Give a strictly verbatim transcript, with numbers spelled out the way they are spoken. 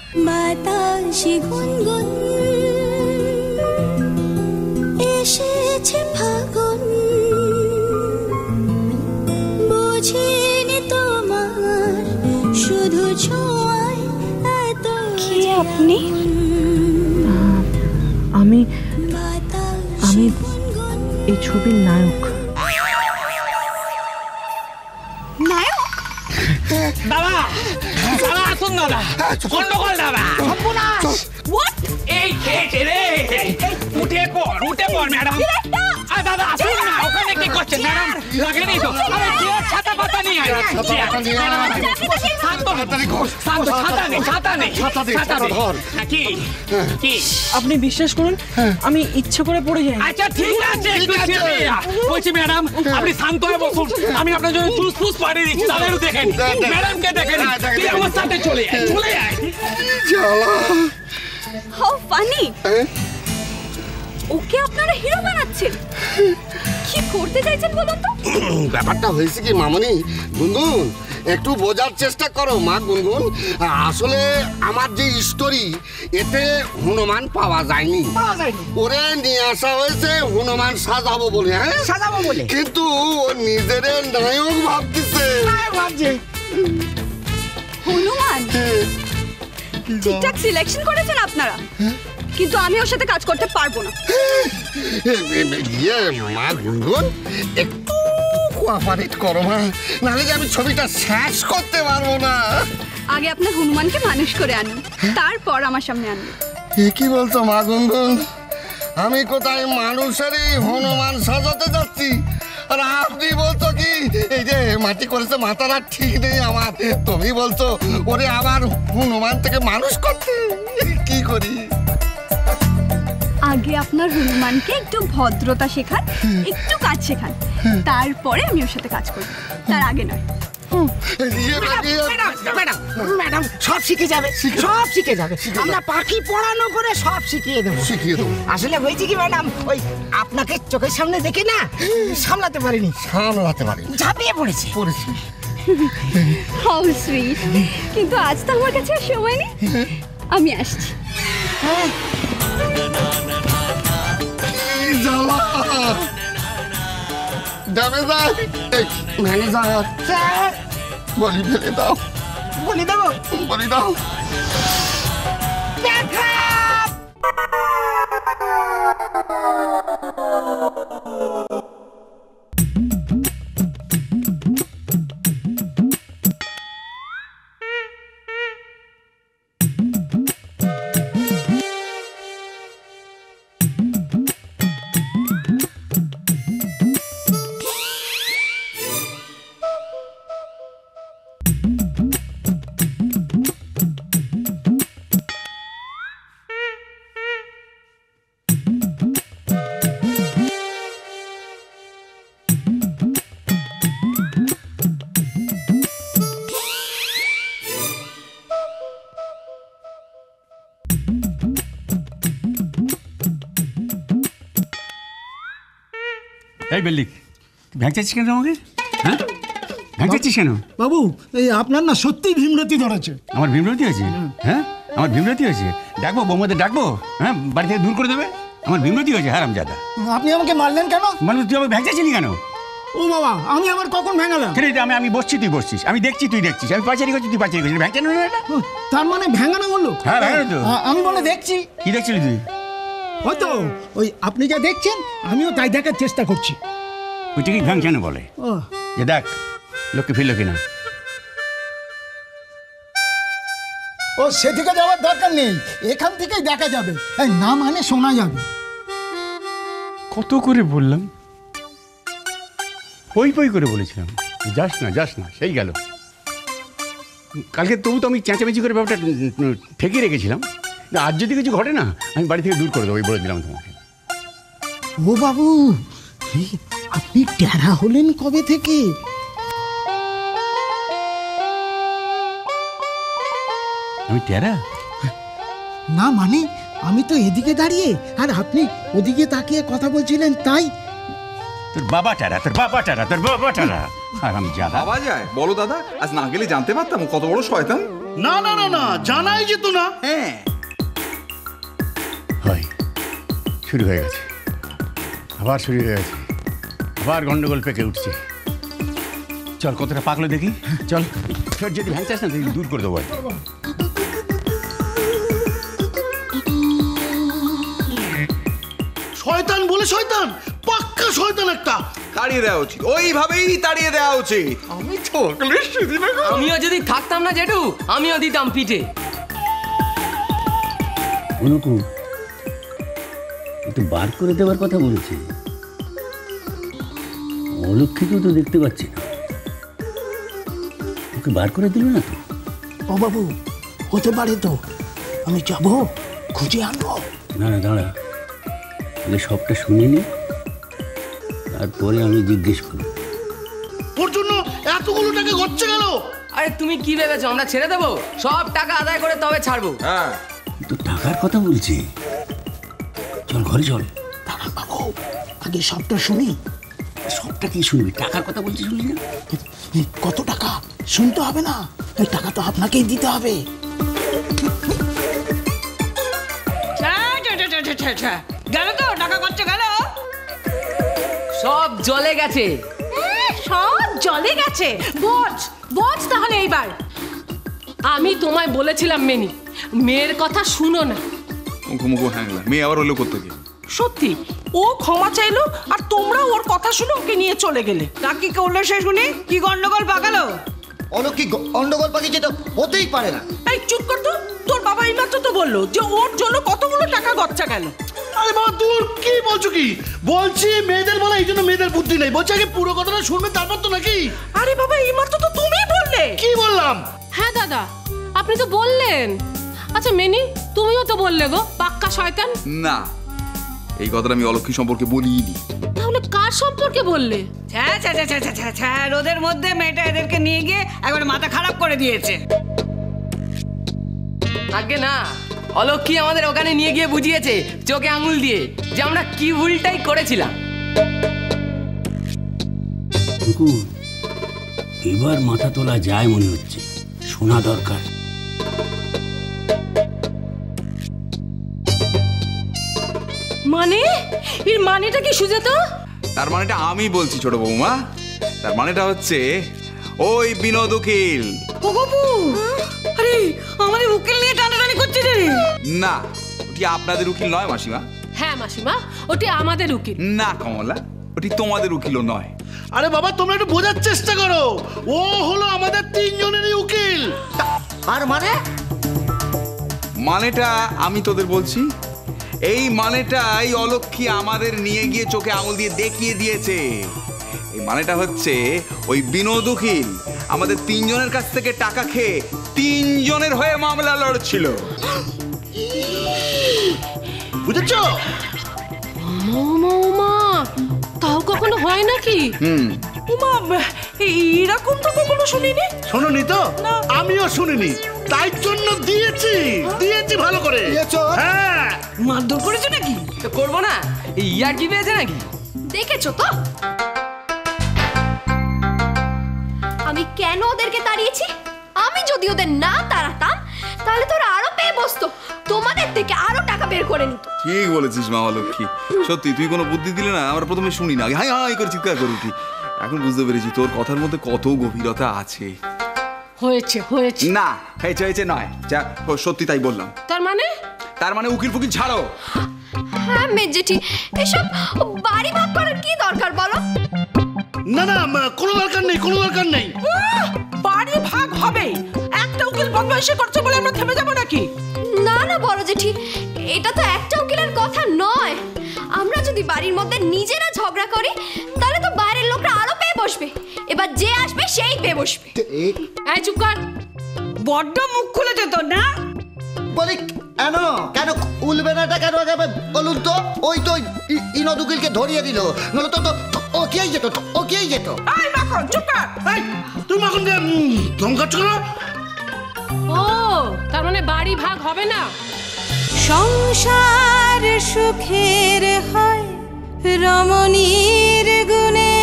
বাতাসে গুনগুন এসেছে ফাগুন, বুঝিনি তোমার শুধু ছোঁয়ায় এত। কে আপনি? আমি আমি এই ছবির নায়ক। নায়ক? দাদা দাদা আসুন দাদা, গন্ডগোল দাদা। হোয়াট? এই খেয়েছে রে, উঠে পড় উঠে পড় ম্যাডাম। আরে দাদা আসুন না, ওখানে কি করছেন ম্যাডাম? লাগেনি তো? আরে চেয়ার ছাতা পাতা নিয়ে আয়। কি কি আপনি বিশ্বাস করুন, আমি ইচ্ছে করে পড়ে যাই। আচ্ছা ঠিক আছে, বলছি ম্যাডাম আপনি শান্ত হয়ে বসুন, আমি আপনার জন্য জুস ফুস পাঠিয়ে দিচ্ছি, তাদের দেখেন ম্যাডামকে দেখেন, তুই আমার সাথে চলে আয় চলে আয়। How funny! ওকে আপনারা হিরো বানাচ্ছেন? কি করতে চাইছেন বলুন তো? ব্যাপারটা হয়েছে কি মামনি, গুনগুন একটু বোঝার চেষ্টা করো মা গুনগুন। আসলে আমার যে স্টোরি, এতে হনুমান পাওয়া যায়নি, ওরে নিয়ে আসা হয়েছে হনুমান সাজাবো বলে। হ্যাঁ সাজাবো বলে, কিন্তু ও নিজের নায়ক ভাবতেছে। ভাবছে হনুমান? ঠিকঠাক সিলেকশন করেছেন আপনারা, কিন্তু আমি ওর সাথে কাজ করতে পারবো না। ইয়ে মা গুনগুন একটু কোঅপারেট করো মা, নাহলে যে আমি ছবিটা শেষ করতে পারবো না। আগে আপনার হনুমানকে মানুষ করে আনুন, তারপর আমার সামনে আনুন। কি বলছো মা গুনগুন? আমি কোথায় মানুষেরই হনুমান সাজাতে যাচ্ছি, আর আপনি বলছো কি এই যে মাটি করেছে মাথাটা ঠিক নেই আমার, তুমি বলছো ওরে আবার হনুমান থেকে মানুষ করতে। কি করি? আগে আপনার হনুমানকে একটু ভদ্রতা শেখান, একটু কাজ শেখান, তারপরে আমি ওর সাথে কাজ করব, তার আগে নয়। ম্যাডাম ম্যাডাম সব শিখে যাবে, সব শিখে যাবে। আমরা পাখি পড়ানো করে সব শিখিয়ে দেবো, শিখিয়ে দেবো। আসলে হয়েছে কি ম্যাডাম, ওই আপনাকে চোখের সামনে দেখে না সামলাতে পারিনি, সামলাতে পারি ঝাঁপিয়ে পড়েছি পড়েছি। How sweet! কিন্তু আজ তো আমার কাছে আর সময় নেই, আমি আসছি। ম্যানেজার বলি ফেলে দাও, বলি দেবো, বলি দাও। এই বেল্লিক, ভ্যাংচাচ্ছিস কেন আমাকে? হ্যাঁ ভ্যাংচাচ্ছিস কেন? বাবু এই আপনার না সত্যি ভীমরতি ধরেছে। আমার ভীমরতি আছে? হ্যাঁ আমার ভীমরতি আছে? ডাকবো বৌমাদের ডাকবো, হ্যাঁ বাড়ি থেকে দূর করে দেবে? আমার ভীমরতি হয়েছে হারামজাদা। আপনি আমাকে মারলেন কেন? মানে তুই আমাকে ভ্যাংচাচ্ছিলি কেন? ও বাবা, আমি আবার কখন ভেঙালাম? আমি আমি বসছি তুই বসছিস, আমি দেখছি তুই দেখছিস, আমি পাচারি করছি তুই পাচারি করছিস, ভ্যাংচানো না এটা? তার মানে ভেঙানো হলো? হ্যাঁ ভেঙানো তো। আমি বলে দেখছি। কি দেখছিলি তুই? হয়তো ওই আপনি যা দেখছেন আমিও তাই দেখার চেষ্টা করছি। ওইটা কি ভ্যাংচানো বলে? ও যে দেখ লোককে ফিরল কিনা। ও সেদিকে যাওয়ার দরকার নেই, এখান থেকেই দেখা যাবে। এই না মানে শোনা যাবে। কত করে বললাম, পই পই করে বলেছিলাম যাস না যাস না, সেই গেল। কালকে তবু তো আমি চেঁচামেচি করে ব্যাপারটা ঠেকে রেখেছিলাম, আজ যদি কিছু ঘটে না আমি বাড়ি থেকে দূর করে দেবো, বলে দিলাম তোমাকে। ও বাবু, আপনি ট্যারা হলেন কবে থেকে? আমি ট্যারা না মানে আমি তো এদিকে দাঁড়িয়ে আর আপনি ওদিকে তাকিয়ে কথা বলছিলেন, তাই। তোর বাবা ট্যারা, তোর বাবা ট্যারা, তোর বাবা ট্যারা। আর আমি যা বাবা যায় বলো দাদা, আজ না গেলে জানতে পারতাম কত বড় শয়তান। না না না না, জানাই যেত না। হ্যাঁ হয়, শুরু হয়ে গেছে, আবার শুরু হয়ে গেছে, আবার গন্ডগোল পেকে উঠছে। চল কতটা পাকলো দেখি, চল। ফের যদি ভ্যাংচাস না দূর করে দেবো। শয়তান বলে শয়তান, পাক্কা শয়তান একটা। তাড়িয়ে দেওয়া উচিত, ওইভাবেই তাড়িয়ে দেওয়া উচিত। আমি থাকলে সেদিন আমিও যদি থাকতাম না জেঠু, আমিও দিতাম পিঠে। অনুকূল একটু বার করে দেওয়ার কথা বলেছে, অলক্ষীকেও তো দেখতে পাচ্ছি না, ওকে বার করে দিল না তো? ও বাবু, হতে পারে তো, আমি যাব খুঁজে আনবো। না না দাঁড়া, তাহলে সবটা শুনে নি, তারপরে আমি জিজ্ঞেস করব। ওর জন্য এতগুলো টাকা গচ্ছে গেল। আরে তুমি কি ভেবেছো আমরা ছেড়ে দেবো? সব টাকা আদায় করে তবে ছাড়বো। হ্যাঁ তো টাকার কথা বলছি, চল ঘরে চল। দাঁড়ান বাবু, আগে সবটা শুনি। সবটা কি শুনবি? টাকার কথা বলছি, শুনলি না? কত টাকা শুনতে হবে না, এই টাকা তো আপনাকেই দিতে হবে। গেল তো টাকা খরচ গেল, সব জলে গেছে। সব জলে গেছে। বোঝ বোঝ তাহলে এইবার। আমি তোমায় বলেছিলাম মেনি, মেয়ের কথা শুনো না। মুখোমুখো হ্যাংলা, মেয়ে আবার হলো কোথেকে? সত্যি ও ক্ষমা চাইলো আর তোমরা ওর কথা শুনে ওকে নিয়ে চলে গেলে। তা কি করলো সে শুনি? কি গন্ডগোল পাকালো? অলক্ষী গন্ডগোল পাকিয়েছে তো হতেই পারে না। এই চুপ কর তো, তোর বাবা এইমাত্র তো বললো যে ওর জন্য কতগুলো টাকা গচ্চা গেল। আরে বাবা দূর, কি বলছো কি? বলছি মেয়েদের বলা, এই জন্য মেয়েদের বুদ্ধি নেই। বলছি আগে পুরো কথাটা শুনবে তারপর তো নাকি। আরে বাবা এইমাত্র তো তুমি বললে। কি বললাম? হ্যাঁ দাদা, আপনি তো বললেন। আচ্ছা মেনি, তুমিও তো বললে গো পাক্কা শয়তান। না, এই কথাটা আমি অলক্ষী সম্পর্কে বলিনি। তাহলে কার সম্পর্কে বললে? হ্যাঁ ছ্যা ছ্যা ছ্যা ছ্যা ছ্যা, রোদের মধ্যে মেয়েটা এদেরকে নিয়ে গিয়ে একবার মাথা খারাপ করে দিয়েছে। আগে না, অলক্ষী আমাদের ওখানে নিয়ে গিয়ে বুঝিয়েছে চোখে আঙুল দিয়ে যে আমরা কি ভুলটাই করেছিলাম। এবার মাথা তোলা যায় মনে হচ্ছে, শোনা দরকার। মানে এর মানেটা কি সুজাতা? তার মানেটা আমি বলছি ছোট বৌমা। তার মানেটা হচ্ছে ওই বিনোদ উকিল। ও বাবু, আরে আমাদের উকিল নিয়ে টানাটানি করছে রে। না, ওটি আপনাদের উকিল নয় মাসিমা। হ্যাঁ মাসিমা, ওটি আমাদের উকিল। না কমলা, ওটি তোমাদের উকিলও নয়। আরে বাবা তোমরা একটু বোঝার চেষ্টা করো, ও হলো আমাদের তিনজনেরই উকিল। আর মানে? মানেটা আমি তোদের বলছি। এই মানেটাই অলক্ষী আমাদের নিয়ে গিয়ে চোখে আঙুল দিয়ে দেখিয়ে দিয়েছে। এই মানেটা হচ্ছে ওই বিনোদ উকিল আমাদের তিনজনের কাছ থেকে টাকা খেয়ে তিনজনের হয়ে মামলা লড়ছিল। বুঝেছো? মা, তাও কখনো হয় নাকি? হুম, উমা, এরকম তো কখনো শুনিনি। শোনোনি তো? আমিও শুনিনি, তাই জন্য দিয়েছি দিয়েছি ভালো করে। হ্যাঁ, মারধর করেছো নাকি? তো করবো না, ইয়ার কি পেয়েছে নাকি? দেখেছো তো আমি কেন ওদেরকে তাড়িয়েছি? আমি যদি ওদের না তাড়াতাম তাহলে তো ওরা আরো পেয়ে বসতো, তোমাদের থেকে আরো টাকা বের করে নিত। ঠিক বলেছিস মা অলক্ষী, সত্যি তুই কোনো বুদ্ধি দিলে না আমরা প্রথমে শুনি না, হাই হাই করে চিৎকার করে উঠি। এখন বুঝতে পেরেছি তোর কথার মধ্যে কত গভীরতা আছে। হয়েছে হয়েছে না, হয়েছে হয়েছে নয়, যা সত্যি তাই বললাম। তার মানে? তার মানে উকিল ফুকিল ছাড়ো। হ্যাঁ মেজেঠি, এসব বাড়ি ভাগ করার কি দরকার বলো? না না, কোনো দরকার নেই, কোনো দরকার নেই। বাড়ি ভাগ হবে? একটা উকিল বদমাইশি করছে বলে আমরা থেমে যাবো নাকি? না না বড় জেঠি, এটা তো একটা উকিলের কথা নয়। আমরা যদি বাড়ির মধ্যে নিজেরা ঝগড়া করি তাহলে তো বাইরের লোকরা আরো পেয়ে বসবে। এবার যে আসবে সেই পেয়ে বসবে। এই চুপ কর, বড্ড মুখ খুলেছে তো না? বলি কেন কেন উলবে না কেন বলুন তো? ওই তো ইনোদ উকিলকে ধরিয়ে দিল, নলে তো ও কেই যেত, ও কেই যেত। এই মাখন চুপ কর। এই তুই মাখন যে ধমকাচ্ছ কেন? ও তার মানে বাড়ি ভাগ হবে না? সংসার সুখের হয় রমণীর গুণে।